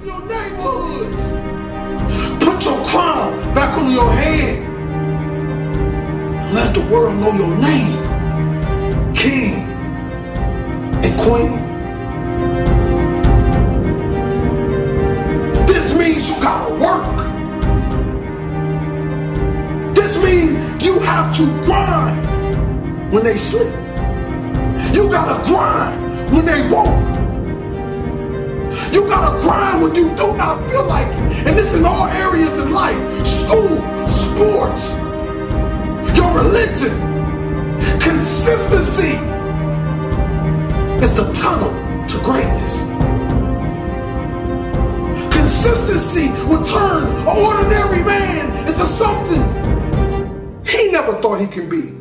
your neighborhoods. Put your crown back on your head. Let the world know your name. King and queen. This means you gotta work. This means you have to grind when they sleep. You gotta grind when they won't. You gotta grind when you do not feel like it. And this in all areas in life. School, sports, your religion. Consistency is the tunnel to greatness. Consistency will turn an ordinary man into something he never thought he can be.